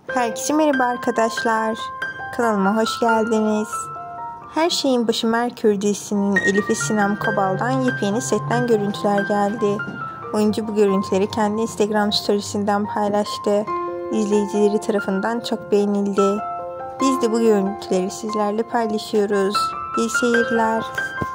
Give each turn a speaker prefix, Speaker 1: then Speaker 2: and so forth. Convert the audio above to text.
Speaker 1: Herkese merhaba arkadaşlar. Kanalıma hoş geldiniz. Herşeyi'nin Başı Merkür dizisinin Elif ve Sinem Kobaldan yepyeni setten görüntüler geldi. Oyuncu bu görüntüleri kendi Instagram storiesinden paylaştı. İzleyicileri tarafından çok beğenildi. Biz de bu görüntüleri sizlerle paylaşıyoruz. İyi seyirler.